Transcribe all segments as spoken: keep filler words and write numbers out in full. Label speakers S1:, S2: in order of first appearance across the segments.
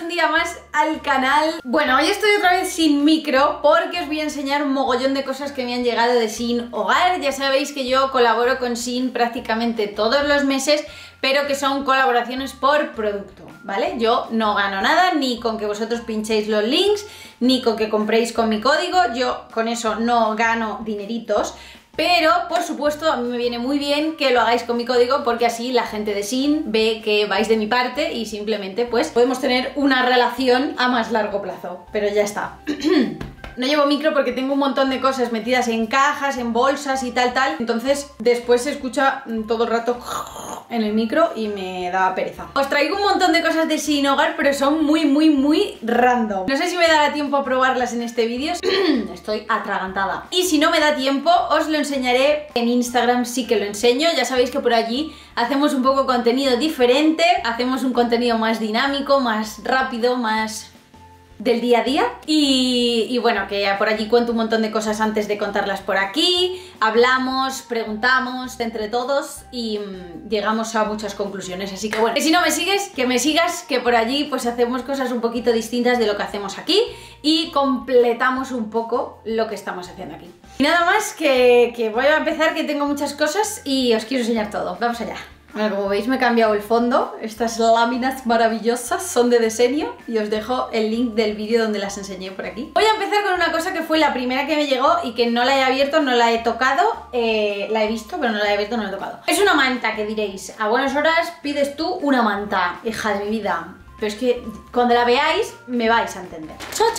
S1: un día más al canal. Bueno, hoy estoy otra vez sin micro porque os voy a enseñar un mogollón de cosas que me han llegado de Shein Hogar. Ya sabéis que yo colaboro con Shein prácticamente todos los meses, pero que son colaboraciones por producto, ¿vale? Yo no gano nada, ni con que vosotros pinchéis los links, ni con que compréis con mi código. Yo con eso no gano dineritos. Pero, por supuesto, a mí me viene muy bien que lo hagáis con mi código porque así la gente de Shein ve que vais de mi parte y simplemente pues podemos tener una relación a más largo plazo. Pero ya está. No llevo micro porque tengo un montón de cosas metidas en cajas, en bolsas y tal, tal. Entonces después se escucha todo el rato en el micro y me da pereza. Os traigo un montón de cosas de Shein Hogar, pero son muy, muy, muy random. No sé si me dará tiempo a probarlas en este vídeo. Estoy atragantada. Y si no me da tiempo, os lo enseñaré en Instagram, sí que lo enseño. Ya sabéis que por allí hacemos un poco contenido diferente. Hacemos un contenido más dinámico, más rápido, más del día a día y, y bueno, que por allí cuento un montón de cosas antes de contarlas por aquí, hablamos, preguntamos entre todos y mmm, llegamos a muchas conclusiones, así que bueno, que si no me sigues, que me sigas, que por allí pues hacemos cosas un poquito distintas de lo que hacemos aquí y completamos un poco lo que estamos haciendo aquí. Y nada más, que, que voy a empezar, que tengo muchas cosas y os quiero enseñar todo. Vamos allá. Bueno, como veis me he cambiado el fondo. Estas láminas maravillosas son de diseño y os dejo el link del vídeo donde las enseñé por aquí. Voy a empezar con una cosa que fue la primera que me llegó y que no la he abierto, no la he tocado. eh, La he visto, pero no la he abierto, no la he tocado. Es una manta, que diréis, a buenas horas pides tú una manta, hija de mi vida. Pero es que cuando la veáis me vais a entender.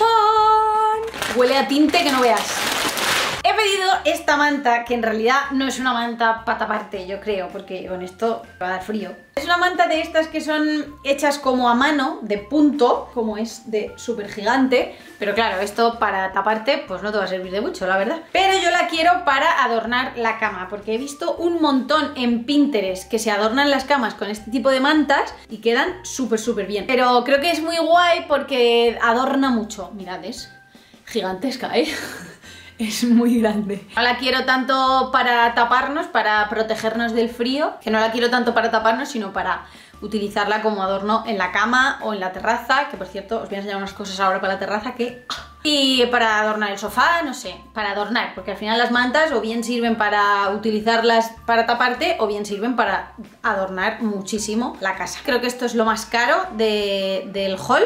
S1: ¡Chachán! Huele a tinte que no veas. He pedido esta manta, que en realidad no es una manta para taparte, yo creo, porque con esto va a dar frío. Es una manta de estas que son hechas como a mano, de punto, como es de súper gigante. Pero claro, esto para taparte pues no te va a servir de mucho, la verdad. Pero yo la quiero para adornar la cama, porque he visto un montón en Pinterest que se adornan las camas con este tipo de mantas y quedan súper súper bien. Pero creo que es muy guay porque adorna mucho. Mirad, es gigantesca, ¿eh? Es muy grande. No la quiero tanto para taparnos, para protegernos del frío, que no la quiero tanto para taparnos, sino para utilizarla como adorno en la cama o en la terraza, que por cierto os voy a enseñar unas cosas ahora para la terraza que... Y para adornar el sofá, no sé, para adornar, porque al final las mantas o bien sirven para utilizarlas para taparte o bien sirven para adornar muchísimo la casa. Creo que esto es lo más caro de, del haul.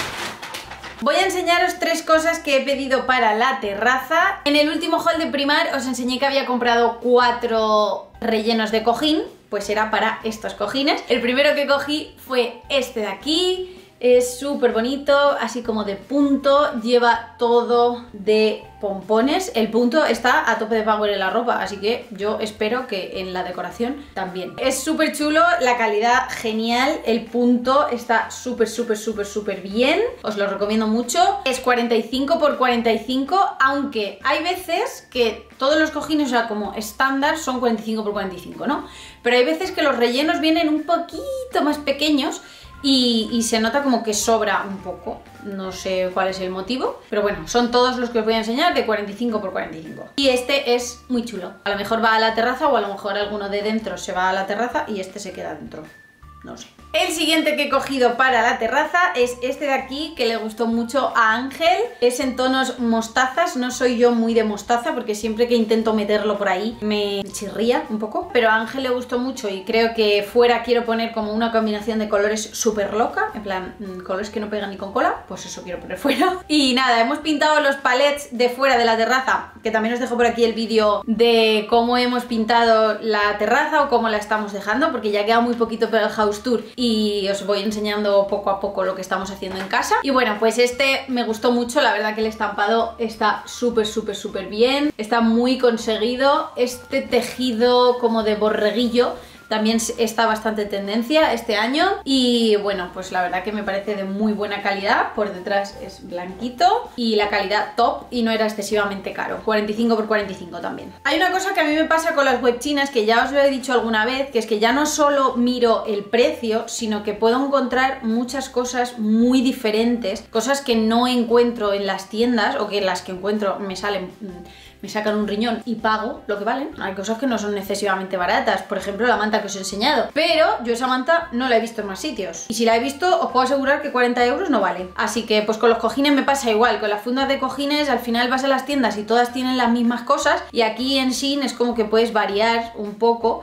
S1: Voy a enseñaros tres cosas que he pedido para la terraza. En el último haul de Primark os enseñé que había comprado cuatro rellenos de cojín, pues era para estos cojines. El primero que cogí fue este de aquí. Es súper bonito, así como de punto, lleva todo de pompones. El punto está a tope de power en la ropa, así que yo espero que en la decoración también. Es súper chulo, la calidad genial, el punto está súper súper súper súper bien, os lo recomiendo mucho. Es cuarenta y cinco por cuarenta y cinco, aunque hay veces que todos los cojines, o sea, como estándar son cuarenta y cinco por cuarenta y cinco, ¿no? Pero hay veces que los rellenos vienen un poquito más pequeños Y, y se nota como que sobra un poco. No sé cuál es el motivo, pero bueno, son todos los que os voy a enseñar de cuarenta y cinco por cuarenta y cinco. Y este es muy chulo. A lo mejor va a la terraza o a lo mejor alguno de dentro se va a la terraza y este se queda dentro. No sé. El siguiente que he cogido para la terraza es este de aquí, que le gustó mucho a Ángel. Es en tonos mostazas, no soy yo muy de mostaza porque siempre que intento meterlo por ahí me chirría un poco. Pero a Ángel le gustó mucho y creo que fuera quiero poner como una combinación de colores súper loca. En plan, colores que no pegan ni con cola, pues eso quiero poner fuera. Y nada, hemos pintado los palets de fuera de la terraza, que también os dejo por aquí el vídeo de cómo hemos pintado la terraza o cómo la estamos dejando, porque ya queda muy poquito para el house tour y os voy enseñando poco a poco lo que estamos haciendo en casa. Y bueno, pues este me gustó mucho, la verdad que el estampado está súper súper súper bien, está muy conseguido. Este tejido como de borreguillo también está bastante tendencia este año y bueno, pues la verdad que me parece de muy buena calidad. Por detrás es blanquito y la calidad top y no era excesivamente caro. cuarenta y cinco por cuarenta y cinco también. Hay una cosa que a mí me pasa con las web chinas, que ya os lo he dicho alguna vez, que es que ya no solo miro el precio, sino que puedo encontrar muchas cosas muy diferentes, cosas que no encuentro en las tiendas o que las que encuentro me salen... me me sacan un riñón y pago lo que valen. Hay cosas que no son excesivamente baratas, por ejemplo la manta que os he enseñado, pero yo esa manta no la he visto en más sitios, y si la he visto os puedo asegurar que cuarenta euros no vale. Así que pues con los cojines me pasa igual, con las fundas de cojines al final vas a las tiendas y todas tienen las mismas cosas, y aquí en Shein es como que puedes variar un poco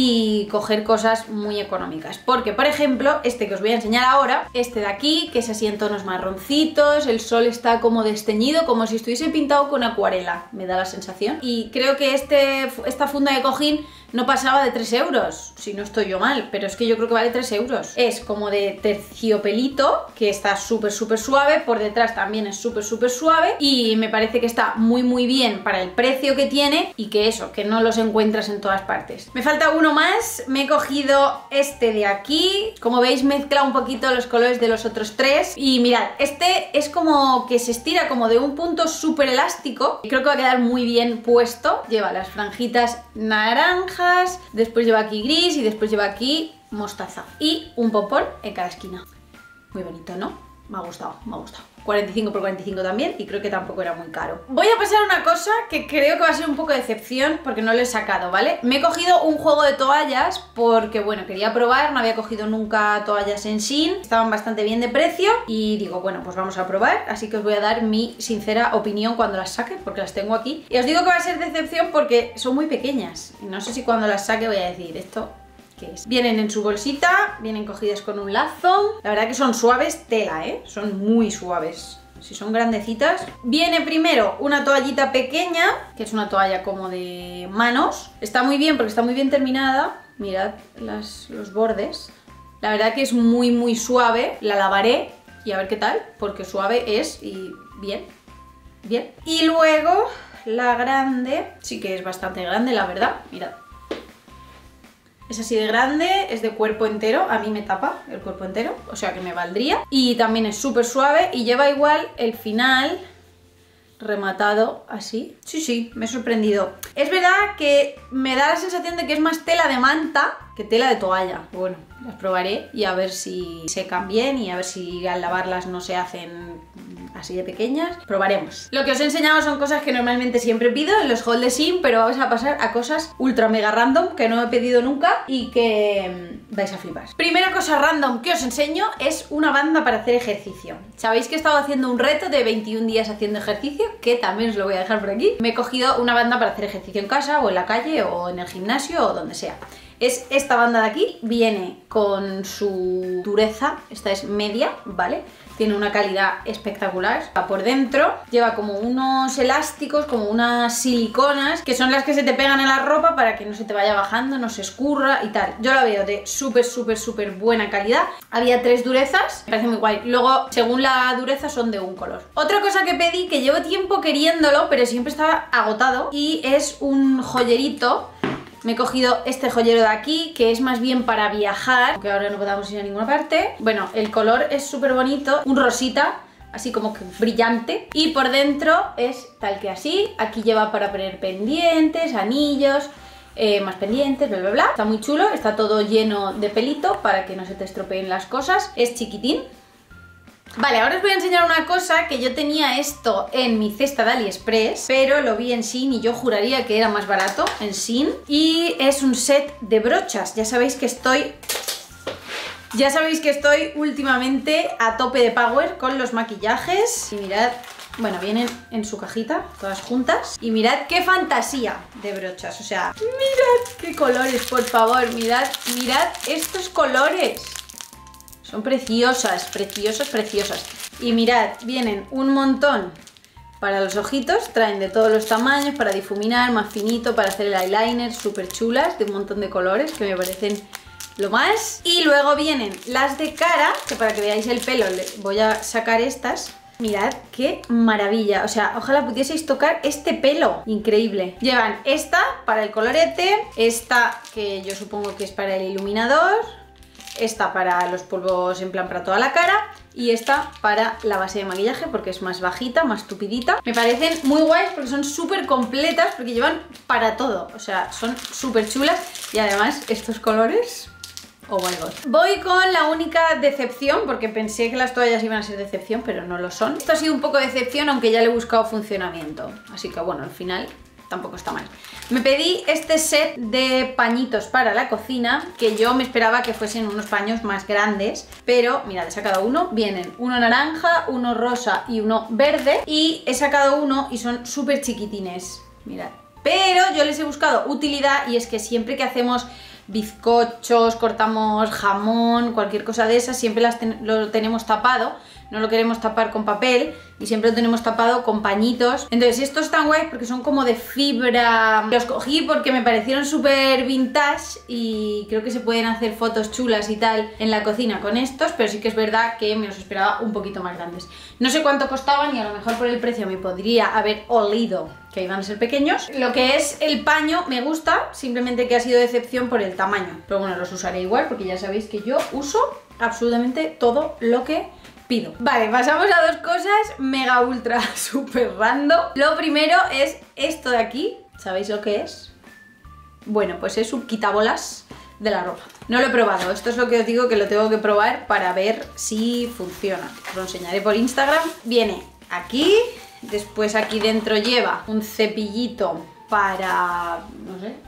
S1: y coger cosas muy económicas, porque por ejemplo este que os voy a enseñar ahora, este de aquí, que es así en tonos marroncitos, el sol está como desteñido, como si estuviese pintado con acuarela, me da la sensación, y creo que este, esta funda de cojín no pasaba de tres euros, si no estoy yo mal, pero es que yo creo que vale tres euros. Es como de terciopelito, que está súper súper suave, por detrás también es súper súper suave, y me parece que está muy muy bien para el precio que tiene, y que eso, que no los encuentras en todas partes. Me falta uno más, me he cogido este de aquí, como veis mezcla un poquito los colores de los otros tres, y mirad, este es como que se estira como de un punto súper elástico, y creo que va a quedar muy bien puesto, lleva las franjitas naranjas, después lleva aquí gris y después lleva aquí mostaza y un pompón en cada esquina. Muy bonito, ¿no? Me ha gustado, me ha gustado. cuarenta y cinco por cuarenta y cinco también, y creo que tampoco era muy caro. Voy a pasar una cosa que creo que va a ser un poco de decepción porque no lo he sacado, ¿vale? Me he cogido un juego de toallas porque, bueno, quería probar, no había cogido nunca toallas en Shein, estaban bastante bien de precio y digo, bueno, pues vamos a probar, así que os voy a dar mi sincera opinión cuando las saque, porque las tengo aquí. Y os digo que va a ser decepción porque son muy pequeñas, y no sé si cuando las saque voy a decir esto. Es. Vienen en su bolsita, vienen cogidas con un lazo. La verdad que son suaves tela, ¿eh? Son muy suaves. Si son grandecitas. Viene primero una toallita pequeña, que es una toalla como de manos. Está muy bien porque está muy bien terminada. Mirad las, los bordes. La verdad que es muy muy suave. La lavaré y a ver qué tal, porque suave es y bien, bien. Y luego la grande, sí que es bastante grande, la verdad. Mirad. Es así de grande, es de cuerpo entero, a mí me tapa el cuerpo entero, o sea que me valdría. Y también es súper suave y lleva igual el final rematado así. Sí, sí, me he sorprendido. Es verdad que me da la sensación de que es más tela de manta que tela de toalla. Bueno, las probaré y a ver si secan bien y a ver si al lavarlas no se hacen así de pequeñas. Probaremos. Lo que os he enseñado son cosas que normalmente siempre pido en los haul de Shein, pero vamos a pasar a cosas ultra mega random que no he pedido nunca y que vais a flipar. Primera cosa random que os enseño es una banda para hacer ejercicio. Sabéis que he estado haciendo un reto de veintiún días haciendo ejercicio, que también os lo voy a dejar por aquí. Me he cogido una banda para hacer ejercicio en casa o en la calle o en el gimnasio o donde sea. Es esta banda de aquí, viene con su dureza, esta es media, ¿vale? Tiene una calidad espectacular. Por dentro lleva como unos elásticos, como unas siliconas, que son las que se te pegan en la ropa para que no se te vaya bajando, no se escurra y tal. Yo la veo de súper, súper, súper buena calidad. Había tres durezas, me parece muy guay. Luego, según la dureza, son de un color. Otra cosa que pedí, que llevo tiempo queriéndolo, pero siempre estaba agotado, y es un joyerito. Me he cogido este joyero de aquí, que es más bien para viajar, aunque ahora no podamos ir a ninguna parte. Bueno, el color es súper bonito, un rosita, así como que brillante. Y por dentro es tal que así. Aquí lleva para poner pendientes, anillos, eh, más pendientes, bla bla bla. Está muy chulo, está todo lleno de pelito para que no se te estropeen las cosas. Es chiquitín. Vale, ahora os voy a enseñar una cosa, que yo tenía esto en mi cesta de AliExpress, pero lo vi en Shein y yo juraría que era más barato en Shein. Y es un set de brochas. Ya sabéis que estoy... Ya sabéis que estoy últimamente a tope de power con los maquillajes. Y mirad, bueno, vienen en su cajita, todas juntas. Y mirad qué fantasía de brochas, o sea, mirad qué colores, por favor, mirad, mirad estos colores. Son preciosas, preciosas, preciosas. Y mirad, vienen un montón para los ojitos. Traen de todos los tamaños, para difuminar, más finito, para hacer el eyeliner. Súper chulas, de un montón de colores que me parecen lo más. Y luego vienen las de cara, que para que veáis el pelo voy a sacar estas. Mirad qué maravilla, o sea, ojalá pudieseis tocar este pelo, increíble. Llevan esta para el colorete, esta que yo supongo que es para el iluminador, esta para los polvos en plan para toda la cara y esta para la base de maquillaje porque es más bajita, más tupidita. Me parecen muy guays porque son súper completas, porque llevan para todo, o sea, son súper chulas y además estos colores... Oh my god. Voy con la única decepción, porque pensé que las toallas iban a ser decepción, pero no lo son. Esto ha sido un poco de decepción, aunque ya le he buscado funcionamiento. Así que bueno, al final tampoco está mal. Me pedí este set de pañitos para la cocina, que yo me esperaba que fuesen unos paños más grandes, pero mirad, he sacado uno, vienen uno naranja, uno rosa y uno verde, y he sacado uno y son súper chiquitines, mirad. Pero yo les he buscado utilidad, y es que siempre que hacemos bizcochos, cortamos jamón, cualquier cosa de esas, siempre las ten- lo tenemos tapado, no lo queremos tapar con papel y siempre lo tenemos tapado con pañitos. Entonces estos están guays porque son como de fibra. Los cogí porque me parecieron súper vintage y creo que se pueden hacer fotos chulas y tal en la cocina con estos, pero sí que es verdad que me los esperaba un poquito más grandes. No sé cuánto costaban y a lo mejor por el precio me podría haber olido que iban a ser pequeños. Lo que es el paño me gusta, simplemente que ha sido decepción por el tamaño, pero bueno, los usaré igual porque ya sabéis que yo uso absolutamente todo lo que pido. Vale, pasamos a dos cosas mega ultra super random. Lo primero es esto de aquí. ¿Sabéis lo que es? Bueno, pues es un quitabolas de la ropa. No lo he probado, esto es lo que os digo que lo tengo que probar para ver si funciona. Os lo enseñaré por Instagram. Viene aquí, después aquí dentro lleva un cepillito para, no sé,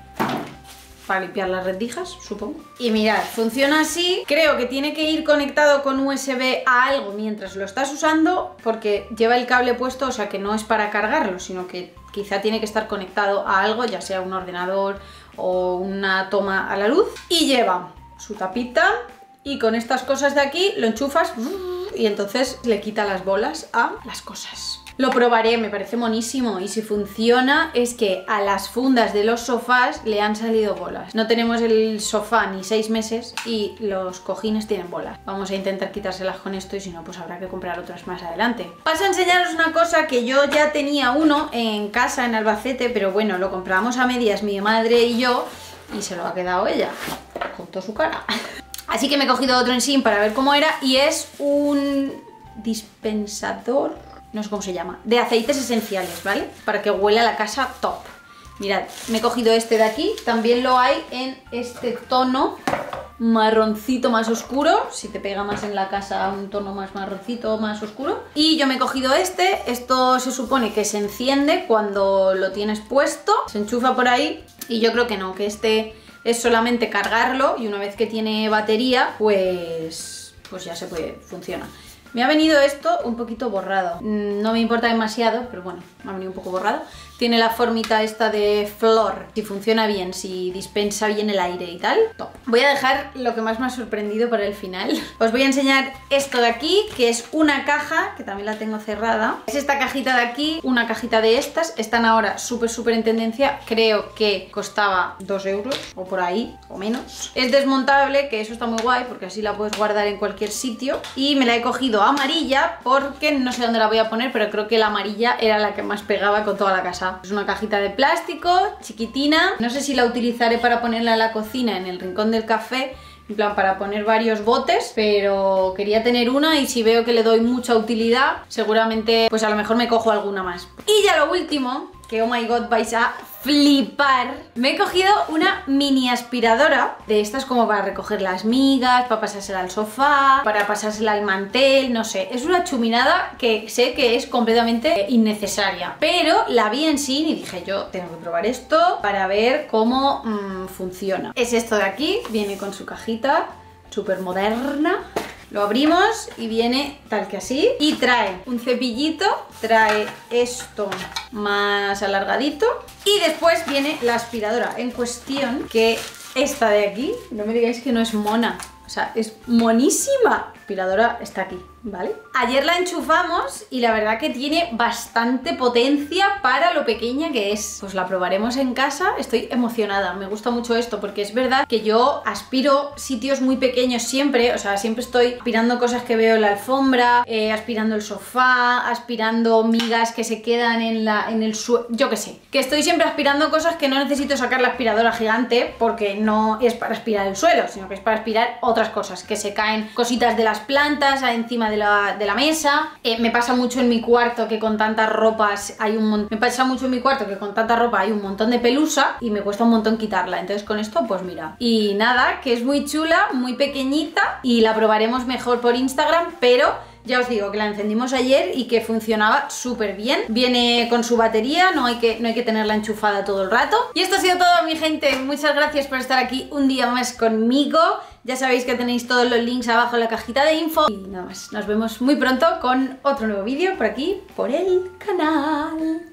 S1: para limpiar las rendijas, supongo. Y mirad, funciona así. Creo que tiene que ir conectado con U S B a algo mientras lo estás usando, porque lleva el cable puesto, o sea que no es para cargarlo, sino que quizá tiene que estar conectado a algo, ya sea un ordenador o una toma a la luz. Y lleva su tapita y con estas cosas de aquí lo enchufas y entonces le quita las bolas a las cosas. Lo probaré, me parece monísimo, y si funciona es que a las fundas de los sofás le han salido bolas. No tenemos el sofá ni seis meses y los cojines tienen bolas. Vamos a intentar quitárselas con esto y si no pues habrá que comprar otras más adelante. Paso a enseñaros una cosa que yo ya tenía uno en casa en Albacete, pero bueno, lo compramos a medias mi madre y yo y se lo ha quedado ella con toda su cara. Así que me he cogido otro en Shein para ver cómo era y es un dispensador, no sé cómo se llama, de aceites esenciales, ¿vale? Para que huela la casa top. Mirad, me he cogido este de aquí, también lo hay en este tono marroncito más oscuro, si te pega más en la casa un tono más marroncito, más oscuro. Y yo me he cogido este, esto se supone que se enciende cuando lo tienes puesto, se enchufa por ahí y yo creo que no, que este es solamente cargarlo y una vez que tiene batería, pues, pues ya se puede, funciona. Me ha venido esto un poquito borrado, no me importa demasiado, pero bueno, me ha venido un poco borrado. Tiene la formita esta de flor, si funciona bien, si dispensa bien el aire y tal, top. Voy a dejar lo que más me ha sorprendido para el final. Os voy a enseñar esto de aquí, que es una caja, que también la tengo cerrada. Es esta cajita de aquí, una cajita de estas, están ahora súper súper en tendencia, creo que costaba dos euros o por ahí, o menos. Es desmontable, que eso está muy guay, porque así la puedes guardar en cualquier sitio. Y me la he cogido amarilla, porque no sé dónde la voy a poner, pero creo que la amarilla era la que más pegaba con toda la casa. Es una cajita de plástico, chiquitina. No sé si la utilizaré para ponerla en la cocina, en el rincón del café, en plan para poner varios botes, pero quería tener una y si veo que le doy mucha utilidad, seguramente pues a lo mejor me cojo alguna más. Y ya lo último, que oh my god, vais a flipar. Me he cogido una mini aspiradora de estas como para recoger las migas, para pasársela al sofá, para pasársela al mantel, no sé. Es una chuminada que sé que es completamente innecesaria, pero la vi en Shein y dije yo tengo que probar esto para ver cómo mmm, funciona. Es esto de aquí, viene con su cajita súper moderna. Lo abrimos y viene tal que así. Y trae un cepillito, trae esto más alargadito. Y después viene la aspiradora en cuestión, que esta de aquí, no me digáis que no es mona. O sea, es monísima. La aspiradora está aquí, ¿vale? Ayer la enchufamos y la verdad que tiene bastante potencia para lo pequeña que es. Pues la probaremos en casa, estoy emocionada, me gusta mucho esto porque es verdad que yo aspiro sitios muy pequeños siempre, o sea, siempre estoy aspirando cosas que veo en la alfombra, eh, aspirando el sofá, aspirando migas que se quedan en, la, en el suelo, yo qué sé. Que estoy siempre aspirando cosas que no necesito sacar la aspiradora gigante porque no es para aspirar el suelo, sino que es para aspirar otras cosas, que se caen cositas de las plantas encima de la, de la mesa. Eh, me pasa mucho en mi cuarto que con tantas ropas hay un montón. Me pasa mucho en mi cuarto que con tanta ropa hay un montón de pelusa y me cuesta un montón quitarla. Entonces con esto, pues mira. Y nada, que es muy chula, muy pequeñita y la probaremos mejor por Instagram, pero Ya os digo que la encendimos ayer y que funcionaba súper bien. Viene con su batería, no hay, que, no hay que tenerla enchufada todo el rato. Y esto ha sido todo, mi gente. Muchas gracias por estar aquí un día más conmigo. Ya sabéis que tenéis todos los links abajo en la cajita de info. Y nada más, nos vemos muy pronto con otro nuevo vídeo por aquí, por el canal.